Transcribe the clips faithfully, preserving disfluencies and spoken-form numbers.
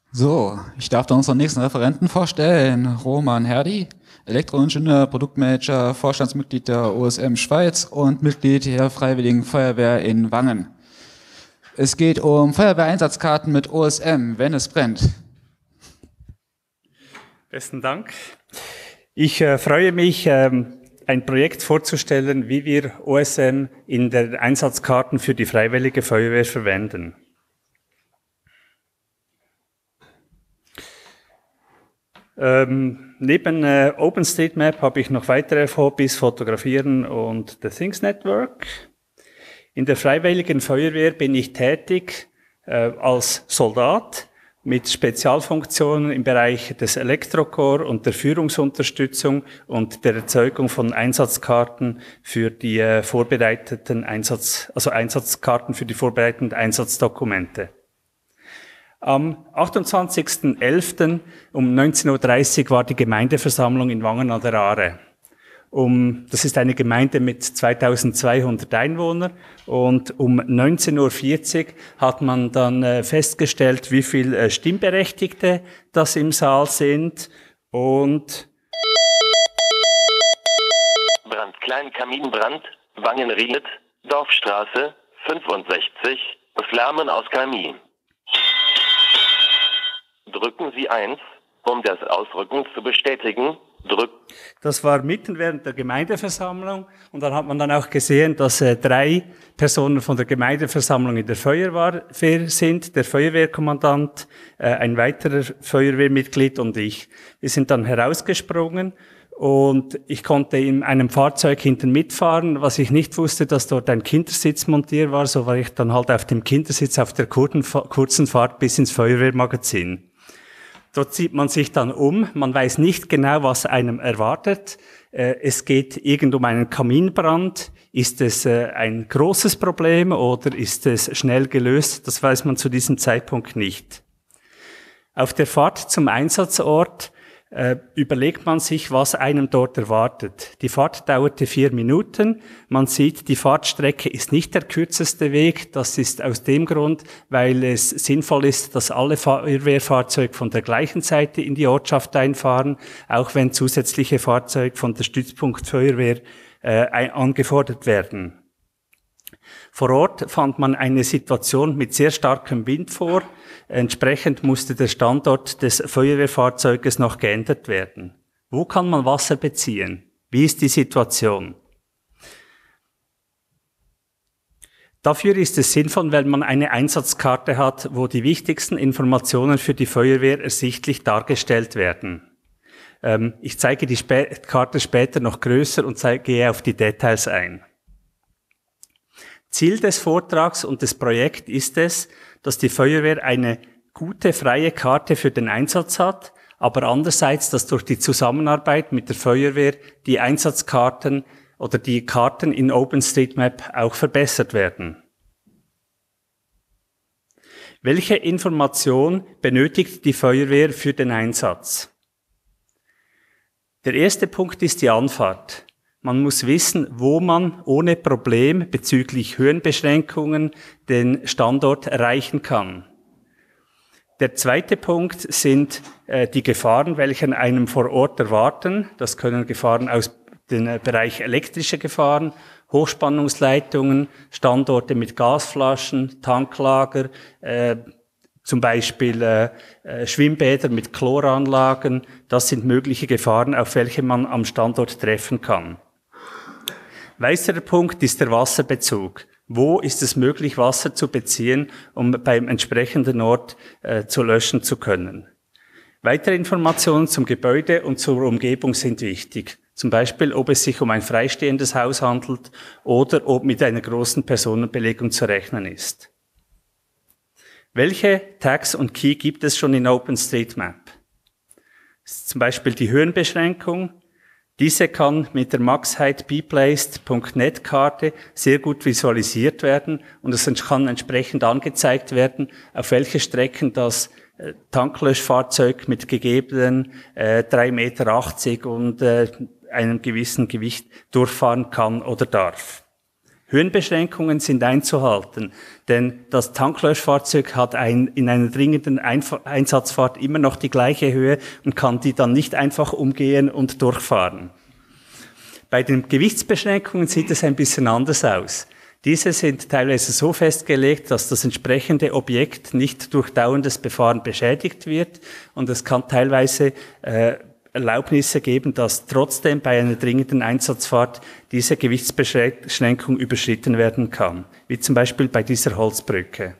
So, ich darf da unseren nächsten Referenten vorstellen. Roman Herdi, Elektroingenieur, Produktmanager, Vorstandsmitglied der O S M Schweiz und Mitglied der Freiwilligen Feuerwehr in Wangen. Es geht um Feuerwehreinsatzkarten mit O S M, wenn es brennt. Besten Dank. Ich äh, freue mich, ähm, ein Projekt vorzustellen, wie wir O S M in den Einsatzkarten für die Freiwillige Feuerwehr verwenden. Ähm, neben äh, OpenStreetMap habe ich noch weitere Hobbys, Fotografieren und The Things Network. In der Freiwilligen Feuerwehr bin ich tätig äh, als Soldat mit Spezialfunktionen im Bereich des Elektrokorps und der Führungsunterstützung und der Erzeugung von Einsatzkarten für die äh, vorbereiteten Einsatz, also Einsatzkarten für die vorbereiteten Einsatzdokumente. Am achtundzwanzigsten elften um neunzehn Uhr dreißig war die Gemeindeversammlung in Wangen an der Aare. Um, das ist eine Gemeinde mit zweitausendzweihundert Einwohnern und um neunzehn Uhr vierzig hat man dann äh, festgestellt, wie viele äh, Stimmberechtigte das im Saal sind und Brand, Kleinkaminbrand, Wangen-Rielet, Dorfstraße, fünfundsechzig, Flammen aus Kamin. Drücken Sie eins, um das Ausrücken zu bestätigen. Drück. Das war mitten während der Gemeindeversammlung und dann hat man dann auch gesehen, dass äh, drei Personen von der Gemeindeversammlung in der Feuerwehr sind, der Feuerwehrkommandant, äh, ein weiterer Feuerwehrmitglied und ich. Wir sind dann herausgesprungen und ich konnte in einem Fahrzeug hinten mitfahren, was ich nicht wusste, dass dort ein Kindersitz montiert war, so war ich dann halt auf dem Kindersitz auf der kurzen, kurzen Fahrt bis ins Feuerwehrmagazin. Dort zieht man sich dann um, man weiß nicht genau, was einem erwartet. Es geht irgend um einen Kaminbrand. Ist es ein großes Problem oder ist es schnell gelöst? Das weiß man zu diesem Zeitpunkt nicht. Auf der Fahrt zum Einsatzort äh, überlegt man sich, was einem dort erwartet. Die Fahrt dauerte vier Minuten. Man sieht, die Fahrtstrecke ist nicht der kürzeste Weg. Das ist aus dem Grund, weil es sinnvoll ist, dass alle Feuerwehrfahrzeuge von der gleichen Seite in die Ortschaft einfahren, auch wenn zusätzliche Fahrzeuge von der Stützpunktfeuerwehr äh, angefordert werden. Vor Ort fand man eine Situation mit sehr starkem Wind vor. Entsprechend musste der Standort des Feuerwehrfahrzeuges noch geändert werden. Wo kann man Wasser beziehen? Wie ist die Situation? Dafür ist es sinnvoll, wenn man eine Einsatzkarte hat, wo die wichtigsten Informationen für die Feuerwehr ersichtlich dargestellt werden. Ähm, ich zeige die Spä- Karte später noch größer und zeige, gehe auf die Details ein. Ziel des Vortrags und des Projekts ist es, dass die Feuerwehr eine gute, freie Karte für den Einsatz hat, aber andererseits, dass durch die Zusammenarbeit mit der Feuerwehr die Einsatzkarten oder die Karten in OpenStreetMap auch verbessert werden. Welche Information benötigt die Feuerwehr für den Einsatz? Der erste Punkt ist die Anfahrt. Man muss wissen, wo man ohne Problem bezüglich Höhenbeschränkungen den Standort erreichen kann. Der zweite Punkt sind äh, die Gefahren, welche einem vor Ort erwarten. Das können Gefahren aus dem äh, Bereich elektrische Gefahren, Hochspannungsleitungen, Standorte mit Gasflaschen, Tanklager, äh, zum Beispiel äh, äh, Schwimmbäder mit Chloranlagen. Das sind mögliche Gefahren, auf welche man am Standort treffen kann. Weiterer Punkt ist der Wasserbezug. Wo ist es möglich, Wasser zu beziehen, um beim entsprechenden Ort äh, zu löschen zu können? Weitere Informationen zum Gebäude und zur Umgebung sind wichtig. Zum Beispiel, ob es sich um ein freistehendes Haus handelt oder ob mit einer großen Personenbelegung zu rechnen ist. Welche Tags und Key gibt es schon in OpenStreetMap? Das ist zum Beispiel die Höhenbeschränkung. Diese kann mit der maxheit bplaced punkt net Karte sehr gut visualisiert werden und es kann entsprechend angezeigt werden, auf welche Strecken das äh, Tanklöschfahrzeug mit gegebenen äh, drei Meter achtzig und äh, einem gewissen Gewicht durchfahren kann oder darf. Höhenbeschränkungen sind einzuhalten, denn das Tanklöschfahrzeug hat ein, in einer dringenden Einf- Einsatzfahrt immer noch die gleiche Höhe und kann die dann nicht einfach umgehen und durchfahren. Bei den Gewichtsbeschränkungen sieht es ein bisschen anders aus. Diese sind teilweise so festgelegt, dass das entsprechende Objekt nicht durch dauerndes Befahren beschädigt wird, und es kann teilweise äh, Erlaubnisse geben, dass trotzdem bei einer dringenden Einsatzfahrt diese Gewichtsbeschränkung überschritten werden kann, wie zum Beispiel bei dieser Holzbrücke.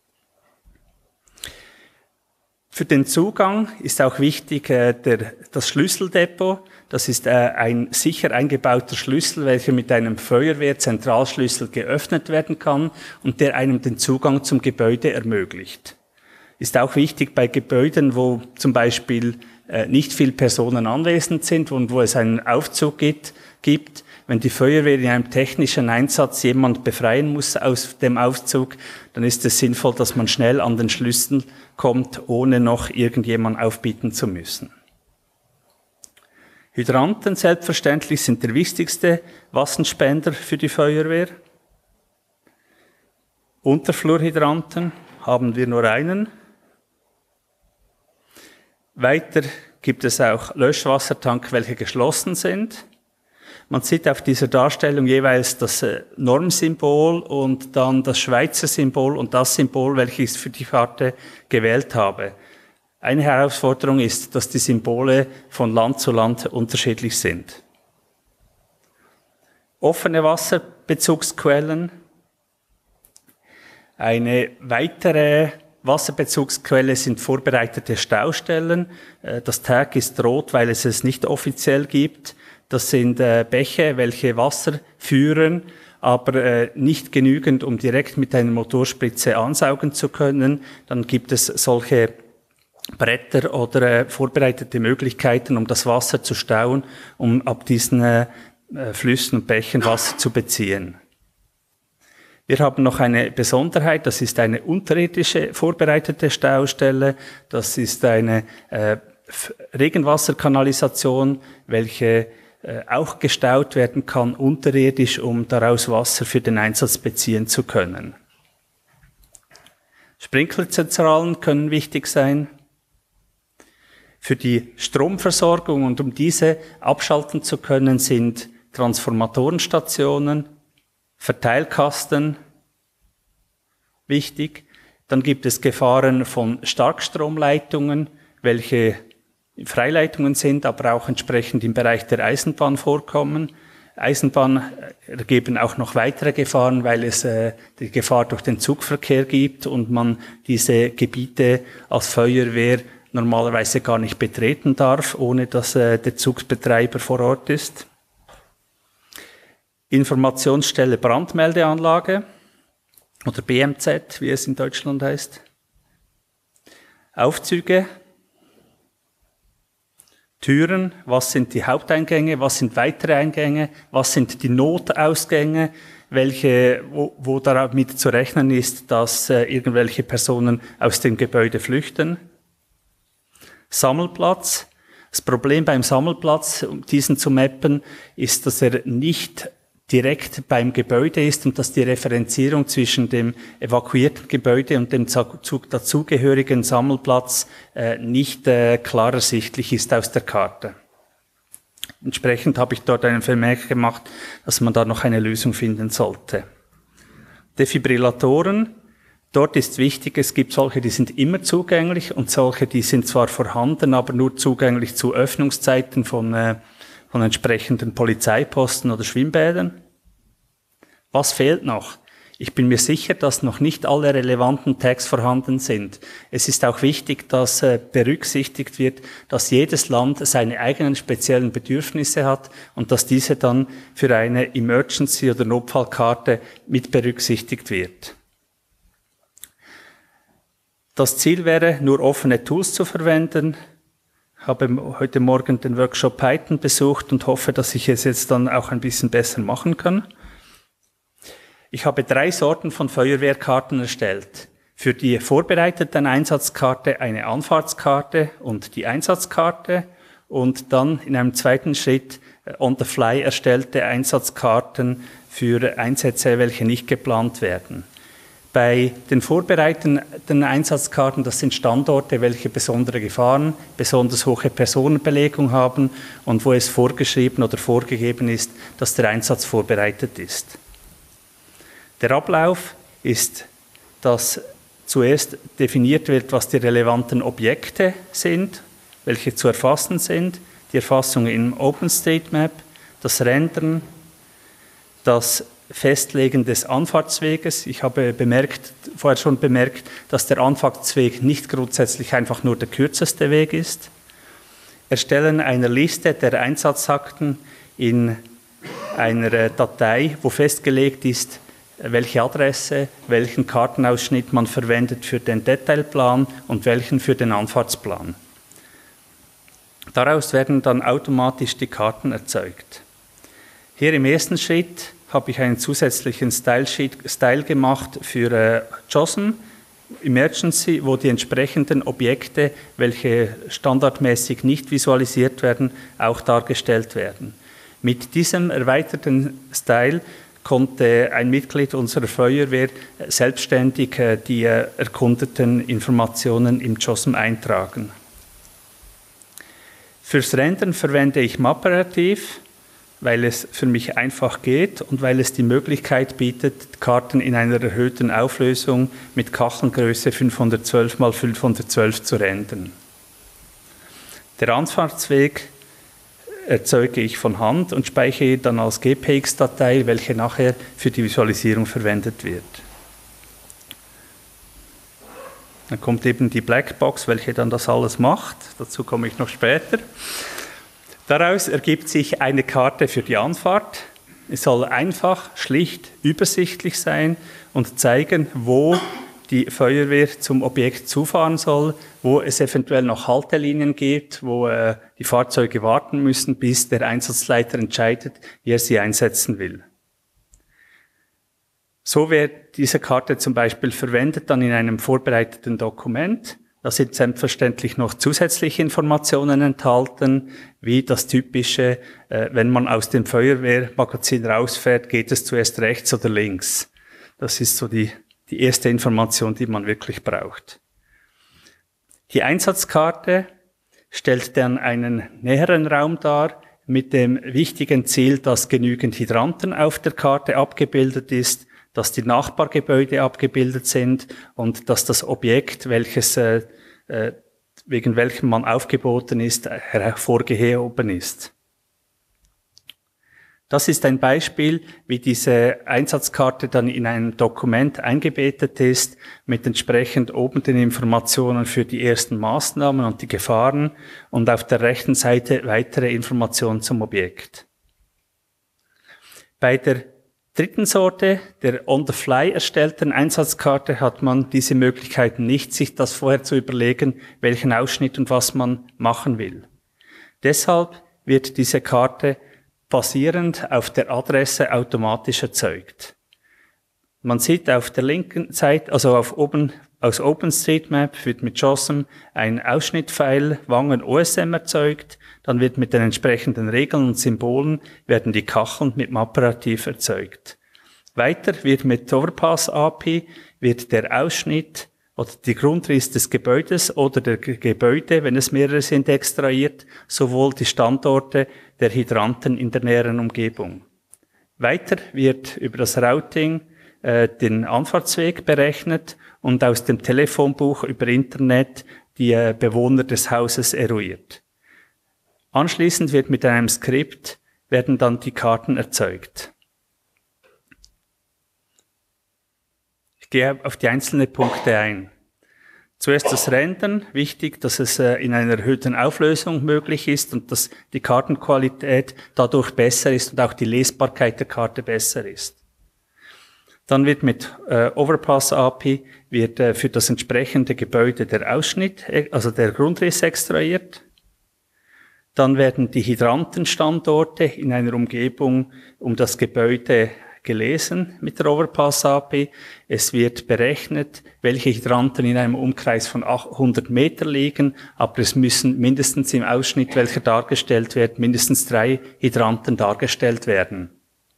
Für den Zugang ist auch wichtig äh, der, das Schlüsseldepot. Das ist äh, ein sicher eingebauter Schlüssel, welcher mit einem Feuerwehrzentralschlüssel geöffnet werden kann und der einem den Zugang zum Gebäude ermöglicht. Ist auch wichtig bei Gebäuden, wo zum Beispiel äh, nicht viele Personen anwesend sind und wo es einen Aufzug gibt, gibt. Wenn die Feuerwehr in einem technischen Einsatz jemand befreien muss aus dem Aufzug, dann ist es sinnvoll, dass man schnell an den Schlüssel kommt, ohne noch irgendjemand aufbieten zu müssen. Hydranten selbstverständlich sind der wichtigste Wasserspender für die Feuerwehr. Unterflurhydranten haben wir nur einen. Weiter gibt es auch Löschwassertank, welche geschlossen sind. Man sieht auf dieser Darstellung jeweils das Normsymbol und dann das Schweizer Symbol und das Symbol, welches ich für die Karte gewählt habe. Eine Herausforderung ist, dass die Symbole von Land zu Land unterschiedlich sind. Offene Wasserbezugsquellen. Eine weitere Wasserbezugsquelle sind vorbereitete Staustellen. Das Tag ist rot, weil es es nicht offiziell gibt. Das sind Bäche, welche Wasser führen, aber nicht genügend, um direkt mit einer Motorspritze ansaugen zu können. Dann gibt es solche Bretter oder vorbereitete Möglichkeiten, um das Wasser zu stauen, um ab diesen Flüssen und Bächen Wasser zu beziehen. Wir haben noch eine Besonderheit, das ist eine unterirdische vorbereitete Staustelle. Das ist eine äh, Regenwasserkanalisation, welche äh, auch gestaut werden kann unterirdisch, um daraus Wasser für den Einsatz beziehen zu können. Sprinklerzentralen können wichtig sein. Für die Stromversorgung und um diese abschalten zu können, sind Transformatorenstationen, Verteilkasten wichtig. Dann gibt es Gefahren von Starkstromleitungen, welche Freileitungen sind, aber auch entsprechend im Bereich der Eisenbahn vorkommen. Eisenbahn ergeben auch noch weitere Gefahren, weil es äh, die Gefahr durch den Zugverkehr gibt und man diese Gebiete als Feuerwehr normalerweise gar nicht betreten darf, ohne dass äh, der Zugbetreiber vor Ort ist. Informationsstelle Brandmeldeanlage oder B M Z, wie es in Deutschland heißt. Aufzüge, Türen, was sind die Haupteingänge, was sind weitere Eingänge, was sind die Notausgänge, welche, wo, wo damit zu rechnen ist, dass äh, irgendwelche Personen aus dem Gebäude flüchten. Sammelplatz. Das Problem beim Sammelplatz, um diesen zu mappen, ist, dass er nicht direkt beim Gebäude ist und dass die Referenzierung zwischen dem evakuierten Gebäude und dem dazugehörigen Sammelplatz äh, nicht äh, klar ersichtlich ist aus der Karte. Entsprechend habe ich dort einen Vermerk gemacht, dass man da noch eine Lösung finden sollte. Defibrillatoren. Dort ist wichtig, es gibt solche, die sind immer zugänglich und solche, die sind zwar vorhanden, aber nur zugänglich zu Öffnungszeiten von äh, von entsprechenden Polizeiposten oder Schwimmbädern. Was fehlt noch? Ich bin mir sicher, dass noch nicht alle relevanten Tags vorhanden sind. Es ist auch wichtig, dass äh, berücksichtigt wird, dass jedes Land seine eigenen speziellen Bedürfnisse hat und dass diese dann für eine Emergency- oder Notfallkarte mit berücksichtigt wird. Das Ziel wäre, nur offene Tools zu verwenden. Ich habe heute Morgen den Workshop Python besucht und hoffe, dass ich es jetzt dann auch ein bisschen besser machen kann. Ich habe drei Sorten von Feuerwehrkarten erstellt. Für die vorbereitete Einsatzkarte eine Anfahrtskarte und die Einsatzkarte und dann in einem zweiten Schritt on the fly erstellte Einsatzkarten für Einsätze, welche nicht geplant werden. Bei den vorbereitenden Einsatzkarten, das sind Standorte, welche besondere Gefahren, besonders hohe Personenbelegung haben und wo es vorgeschrieben oder vorgegeben ist, dass der Einsatz vorbereitet ist. Der Ablauf ist, dass zuerst definiert wird, was die relevanten Objekte sind, welche zu erfassen sind, die Erfassung im OpenStreetMap, das Rendern, das Festlegen des Anfahrtsweges. Ich habe bemerkt, vorher schon bemerkt, dass der Anfahrtsweg nicht grundsätzlich einfach nur der kürzeste Weg ist. Erstellen einer Liste der Einsatzakten in einer Datei, wo festgelegt ist, welche Adresse, welchen Kartenausschnitt man verwendet für den Detailplan und welchen für den Anfahrtsplan. Daraus werden dann automatisch die Karten erzeugt. Hier im ersten Schritt habe ich einen zusätzlichen Style-Sheet, Style gemacht für äh, JOSM Emergency, wo die entsprechenden Objekte, welche standardmäßig nicht visualisiert werden, auch dargestellt werden. Mit diesem erweiterten Style konnte ein Mitglied unserer Feuerwehr selbstständig äh, die äh, erkundeten Informationen im JOSM eintragen. Fürs Rendern verwende ich Mapperativ, weil es für mich einfach geht und weil es die Möglichkeit bietet, Karten in einer erhöhten Auflösung mit Kachelgröße fünfhundertzwölf mal fünfhundertzwölf zu rendern. Der Anfahrtsweg erzeuge ich von Hand und speichere dann als G P X-Datei, welche nachher für die Visualisierung verwendet wird. Dann kommt eben die Blackbox, welche dann das alles macht. Dazu komme ich noch später. Daraus ergibt sich eine Karte für die Anfahrt. Es soll einfach, schlicht, übersichtlich sein und zeigen, wo die Feuerwehr zum Objekt zufahren soll, wo es eventuell noch Haltelinien gibt, wo äh, die Fahrzeuge warten müssen, bis der Einsatzleiter entscheidet, wie er sie einsetzen will. So wird diese Karte zum Beispiel verwendet dann in einem vorbereiteten Dokument. Da sind selbstverständlich noch zusätzliche Informationen enthalten, wie das typische, äh, wenn man aus dem Feuerwehrmagazin rausfährt, geht es zuerst rechts oder links. Das ist so die, die erste Information, die man wirklich braucht. Die Einsatzkarte stellt dann einen näheren Raum dar, mit dem wichtigen Ziel, dass genügend Hydranten auf der Karte abgebildet ist, dass die Nachbargebäude abgebildet sind und dass das Objekt, welches äh, wegen welchem man aufgeboten ist, hervorgehoben ist. Das ist ein Beispiel, wie diese Einsatzkarte dann in ein Dokument eingebettet ist, mit entsprechend oben den Informationen für die ersten Maßnahmen und die Gefahren und auf der rechten Seite weitere Informationen zum Objekt. Bei der dritten Sorte, der on-the-fly erstellten Einsatzkarte, hat man diese Möglichkeiten nicht, sich das vorher zu überlegen, welchen Ausschnitt und was man machen will. Deshalb wird diese Karte basierend auf der Adresse automatisch erzeugt. Man sieht auf der linken Seite, also auf oben, aus OpenStreetMap wird mit JOSM ein Ausschnittfile Wangen O S M erzeugt, dann wird mit den entsprechenden Regeln und Symbolen werden die Kacheln mit Mapperativ erzeugt. Weiter wird mit Overpass A P I wird der Ausschnitt oder die Grundriss des Gebäudes oder der Gebäude, wenn es mehrere sind, extrahiert, sowohl die Standorte der Hydranten in der näheren Umgebung. Weiter wird über das Routing äh, den Anfahrtsweg berechnet und aus dem Telefonbuch über Internet die äh, Bewohner des Hauses eruiert. Anschließend wird mit einem Skript werden dann die Karten erzeugt. Ich gehe auf die einzelnen Punkte ein. Zuerst das Rendern, wichtig, dass es in einer erhöhten Auflösung möglich ist und dass die Kartenqualität dadurch besser ist und auch die Lesbarkeit der Karte besser ist. Dann wird mit äh, Overpass A P I wird äh, für das entsprechende Gebäude der Ausschnitt, also der Grundriss extrahiert. Dann werden die Hydrantenstandorte in einer Umgebung um das Gebäude gelesen mit der Overpass-A P I. Es wird berechnet, welche Hydranten in einem Umkreis von hundert Meter liegen, aber es müssen mindestens im Ausschnitt, welcher dargestellt wird, mindestens drei Hydranten dargestellt werden.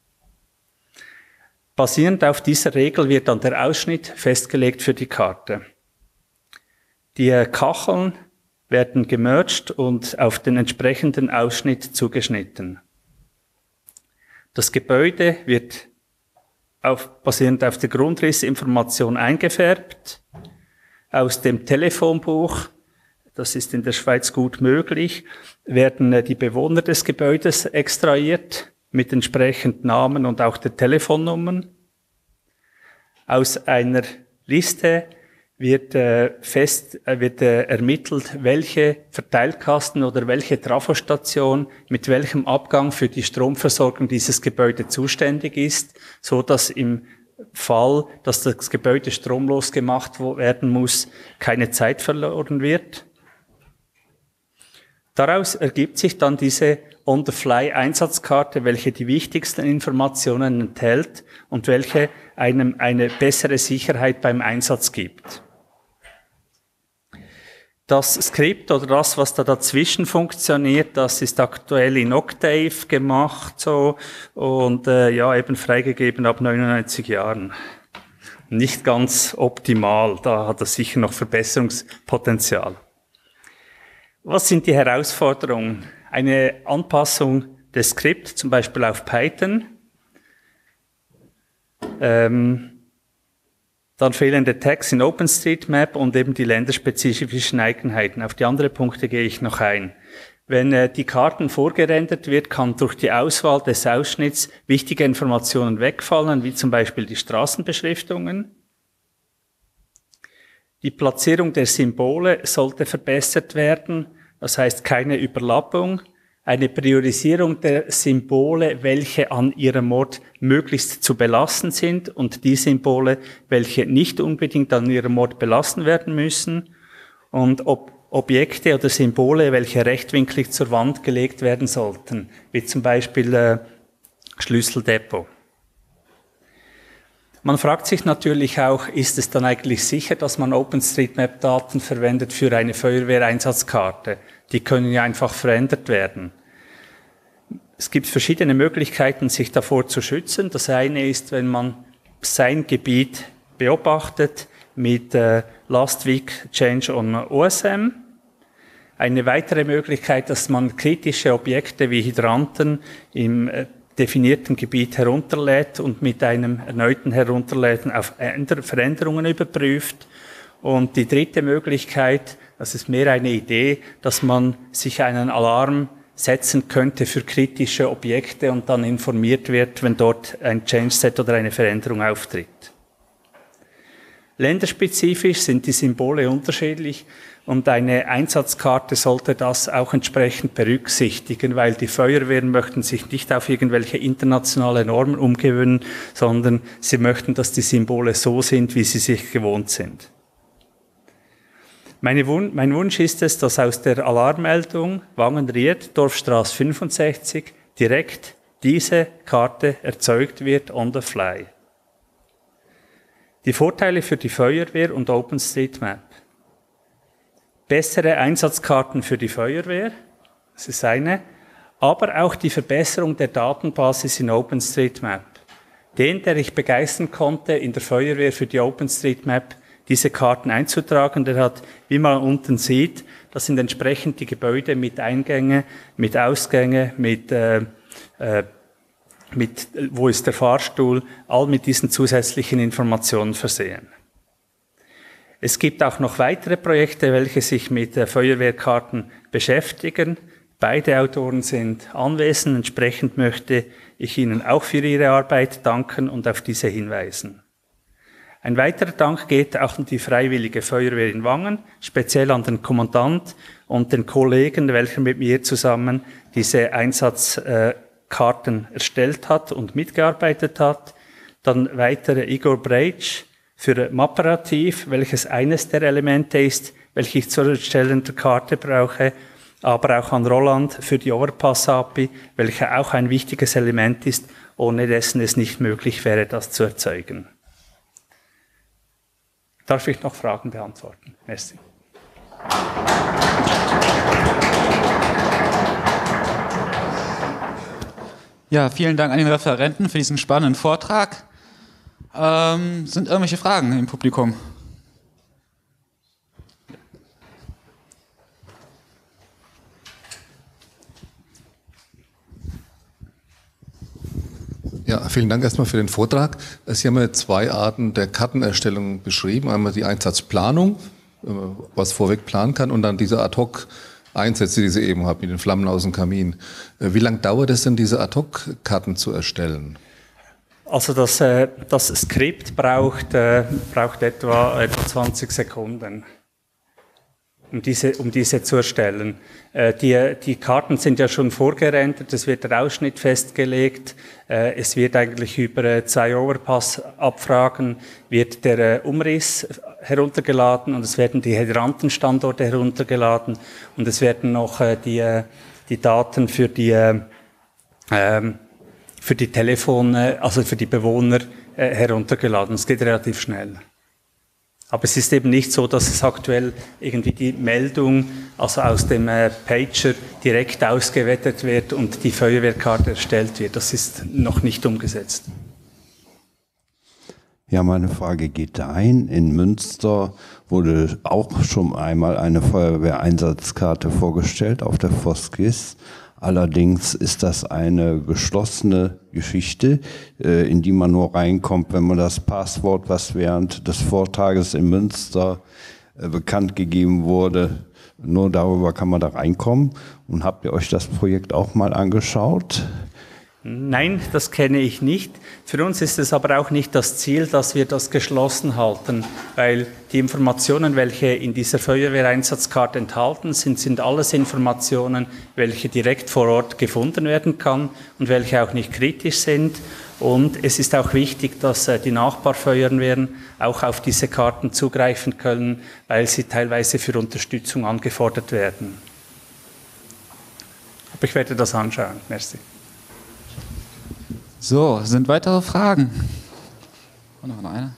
Basierend auf dieser Regel wird dann der Ausschnitt festgelegt für die Karte. Die Kacheln werden gemerged und auf den entsprechenden Ausschnitt zugeschnitten. Das Gebäude wird auf, basierend auf der Grundrissinformation eingefärbt. Aus dem Telefonbuch, das ist in der Schweiz gut möglich, werden die Bewohner des Gebäudes extrahiert mit entsprechend Namen und auch der Telefonnummern. Aus einer Liste wird äh, fest äh, wird äh, ermittelt, welche Verteilkasten oder welche Trafostation mit welchem Abgang für die Stromversorgung dieses Gebäude zuständig ist, so dass im Fall, dass das Gebäude stromlos gemacht werden muss, keine Zeit verloren wird. Daraus ergibt sich dann diese On-the-Fly-Einsatzkarte, welche die wichtigsten Informationen enthält und welche einem eine bessere Sicherheit beim Einsatz gibt. Das Skript oder das, was da dazwischen funktioniert, das ist aktuell in Octave gemacht so und äh, ja eben freigegeben ab neunundneunzig Jahren. Nicht ganz optimal, da hat es sicher noch Verbesserungspotenzial. Was sind die Herausforderungen? Eine Anpassung des Skripts, zum Beispiel auf Python. Ähm, Dann fehlende Tags in OpenStreetMap und eben die länderspezifischen Eigenheiten. Auf die anderen Punkte gehe ich noch ein. Wenn äh, die Karten vorgerendert wird, kann durch die Auswahl des Ausschnitts wichtige Informationen wegfallen, wie zum Beispiel die Straßenbeschriftungen. Die Platzierung der Symbole sollte verbessert werden, das heißt keine Überlappung. Eine Priorisierung der Symbole, welche an ihrem Ort möglichst zu belassen sind und die Symbole, welche nicht unbedingt an ihrem Ort belassen werden müssen und ob Objekte oder Symbole, welche rechtwinklig zur Wand gelegt werden sollten, wie zum Beispiel äh, Schlüsseldepot. Man fragt sich natürlich auch, ist es dann eigentlich sicher, dass man OpenStreetMap-Daten verwendet für eine Feuerwehreinsatzkarte? Die können ja einfach verändert werden. Es gibt verschiedene Möglichkeiten, sich davor zu schützen. Das eine ist, wenn man sein Gebiet beobachtet mit äh, Last Week Change on O S M. Eine weitere Möglichkeit, dass man kritische Objekte wie Hydranten im äh, definierten Gebiet herunterlädt und mit einem erneuten Herunterladen auf Veränderungen überprüft. Und die dritte Möglichkeit, das ist mehr eine Idee, dass man sich einen Alarm setzen könnte für kritische Objekte und dann informiert wird, wenn dort ein Change-Set oder eine Veränderung auftritt. Länderspezifisch sind die Symbole unterschiedlich und eine Einsatzkarte sollte das auch entsprechend berücksichtigen, weil die Feuerwehren möchten sich nicht auf irgendwelche internationale Normen umgewöhnen, sondern sie möchten, dass die Symbole so sind, wie sie sich gewohnt sind. Meine Wun- mein Wunsch ist es, dass aus der Alarmmeldung Wangen-Ried, Dorfstraße fünfundsechzig, direkt diese Karte erzeugt wird on the fly. Die Vorteile für die Feuerwehr und OpenStreetMap. Bessere Einsatzkarten für die Feuerwehr, das ist eine, aber auch die Verbesserung der Datenbasis in OpenStreetMap. Den, der ich begeistern konnte in der Feuerwehr für die OpenStreetMap, diese Karten einzutragen, der hat, wie man unten sieht, das sind entsprechend die Gebäude mit Eingänge, mit Ausgänge, mit, äh, äh, mit wo ist der Fahrstuhl, all mit diesen zusätzlichen Informationen versehen. Es gibt auch noch weitere Projekte, welche sich mit äh, Feuerwehrkarten beschäftigen. Beide Autoren sind anwesend, entsprechend möchte ich Ihnen auch für Ihre Arbeit danken und auf diese hinweisen. Ein weiterer Dank geht auch an die Freiwillige Feuerwehr in Wangen, speziell an den Kommandant und den Kollegen, welcher mit mir zusammen diese Einsatzkarten erstellt hat und mitgearbeitet hat. Dann weitere Igor Breitsch für Mapparativ, welches eines der Elemente ist, welche ich zur Erstellung der Karte brauche, aber auch an Roland für die Overpass-A P I, welche auch ein wichtiges Element ist, ohne dessen es nicht möglich wäre, das zu erzeugen. Darf ich noch Fragen beantworten? Merci. Ja, vielen Dank an den Referenten für diesen spannenden Vortrag. Ähm, sind irgendwelche Fragen im Publikum? Ja, vielen Dank erstmal für den Vortrag. Sie haben ja zwei Arten der Kartenerstellung beschrieben. Einmal die Einsatzplanung, was vorweg planen kann, und dann diese Ad-Hoc-Einsätze, die Sie eben haben, mit den Flammen aus dem Kamin. Wie lange dauert es denn, diese Ad-Hoc-Karten zu erstellen? Also das, äh, das Skript braucht, äh, braucht etwa, etwa zwanzig Sekunden, um diese, um diese zu erstellen. Äh, die, die Karten sind ja schon vorgerendert, es wird der Ausschnitt festgelegt, äh, es wird eigentlich über äh, zwei Overpass-Abfragen wird der äh, Umriss heruntergeladen und es werden die Hydrantenstandorte heruntergeladen und es werden noch äh, die, äh, die Daten für die äh, ähm, für die Telefone, also für die Bewohner äh, heruntergeladen. Es geht relativ schnell. Aber es ist eben nicht so, dass es aktuell irgendwie die Meldung, also aus dem äh, Pager direkt ausgewertet wird und die Feuerwehrkarte erstellt wird. Das ist noch nicht umgesetzt. Ja, meine Frage geht dahin. In Münster wurde auch schon einmal eine Feuerwehreinsatzkarte vorgestellt auf der Foskis. Allerdings ist das eine geschlossene Geschichte, in die man nur reinkommt, wenn man das Passwort, was während des Vortrages in Münster bekannt gegeben wurde, nur darüber kann man da reinkommen. Und habt ihr euch das Projekt auch mal angeschaut? Nein, das kenne ich nicht. Für uns ist es aber auch nicht das Ziel, dass wir das geschlossen halten, weil die Informationen, welche in dieser Feuerwehreinsatzkarte enthalten sind, sind alles Informationen, welche direkt vor Ort gefunden werden kann und welche auch nicht kritisch sind. Und es ist auch wichtig, dass die Nachbarfeuerwehren auch auf diese Karten zugreifen können, weil sie teilweise für Unterstützung angefordert werden. Aber ich werde das anschauen. Merci. So, sind weitere Fragen? Und noch eine.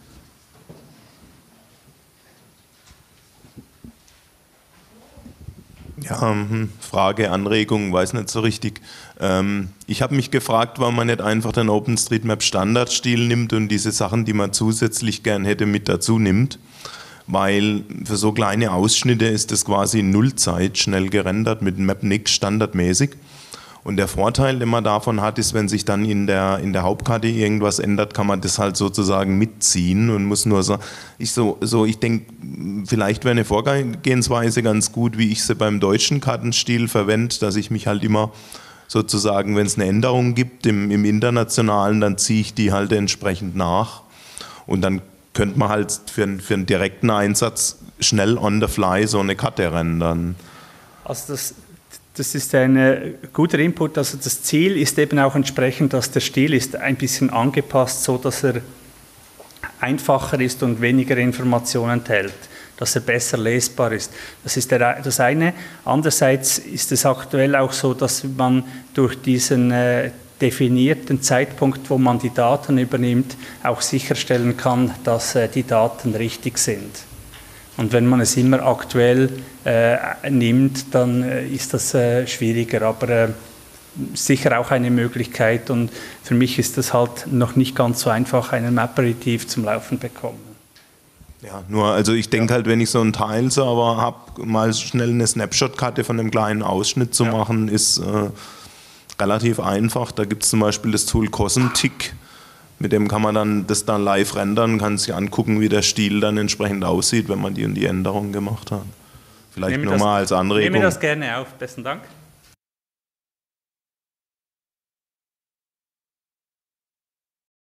Ja, Frage, Anregung, weiß nicht so richtig. Ähm, ich habe mich gefragt, warum man nicht einfach den OpenStreetMap Standardstil nimmt und diese Sachen, die man zusätzlich gern hätte, mit dazu nimmt. Weil für so kleine Ausschnitte ist das quasi in Nullzeit schnell gerendert mit Mapnik standardmäßig. Und der Vorteil, den man davon hat, ist, wenn sich dann in der, in der Hauptkarte irgendwas ändert, kann man das halt sozusagen mitziehen und muss nur so, ich so, so, ich denke, vielleicht wäre eine Vorgehensweise ganz gut, wie ich sie beim deutschen Kartenstil verwende, dass ich mich halt immer sozusagen, wenn es eine Änderung gibt im, im Internationalen, dann ziehe ich die halt entsprechend nach. Und dann könnte man halt für, für einen direkten Einsatz schnell on the fly so eine Karte rendern. Also das Das ist ein äh, guter Input. Also das Ziel ist eben auch entsprechend, dass der Stil ist ein bisschen angepasst, so dass er einfacher ist und weniger Informationen enthält, dass er besser lesbar ist. Das ist der, das eine. Andererseits ist es aktuell auch so, dass man durch diesen äh, definierten Zeitpunkt, wo man die Daten übernimmt, auch sicherstellen kann, dass äh, die Daten richtig sind. Und wenn man es immer aktuell äh, nimmt, dann äh, ist das äh, schwieriger, aber äh, sicher auch eine Möglichkeit. Und für mich ist das halt noch nicht ganz so einfach, einen Aperitif zum Laufen bekommen. Ja, nur, also ich denke ja. halt, wenn ich so einen Tile-Server habe, mal schnell eine Snapshot-Karte von einem kleinen Ausschnitt zu ja. machen, ist äh, relativ einfach. Da gibt es zum Beispiel das Tool Cosmtic. Mit dem kann man dann das dann live rendern, kann sich angucken, wie der Stil dann entsprechend aussieht, wenn man die und die Änderungen gemacht hat. Vielleicht nochmal als Anregung. Ich nehme das gerne auf. Besten Dank.